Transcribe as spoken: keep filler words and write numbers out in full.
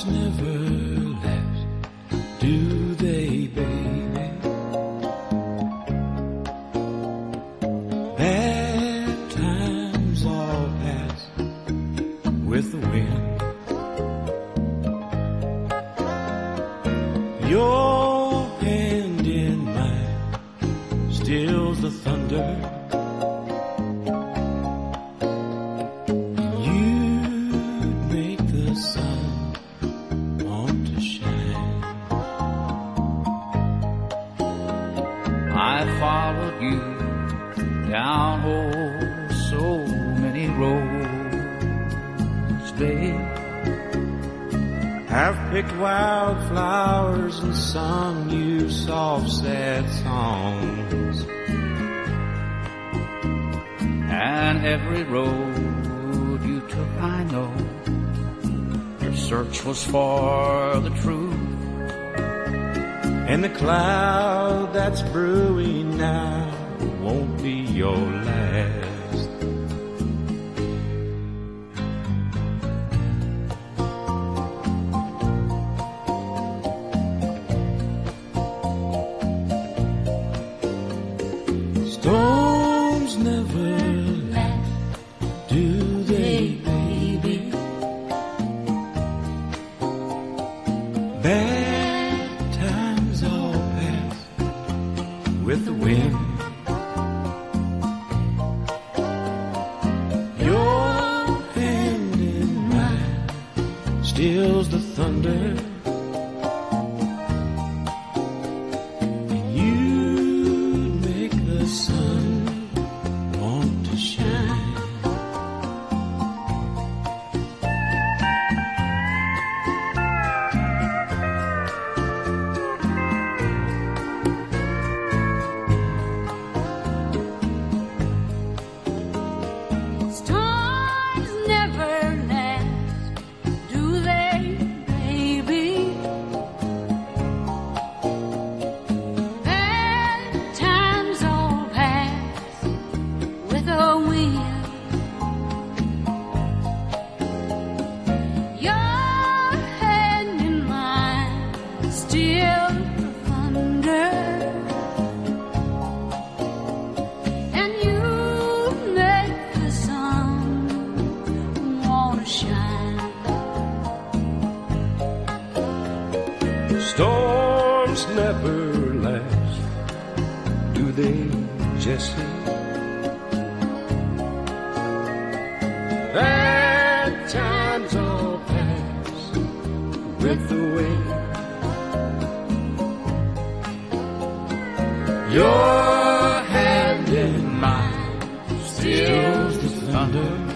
Storms never last, do they, baby? Bad times all pass with the wind. Your hand in mine stills the thunder. You'd make the sun want to shine. I followed you down oh so many roads, babe. I've picked wildflowers and sung you soft, sad songs. And every road you took, I know, your search was for the truth. And the cloud that's brewing now won't be your last. Storms never last, do they, baby? Bad times all pass with the wind. Your hand in mine stills the thunder. Storms never last, do they, Jessi? Bad times all pass with the wind. Your hand in mine stills the thunder.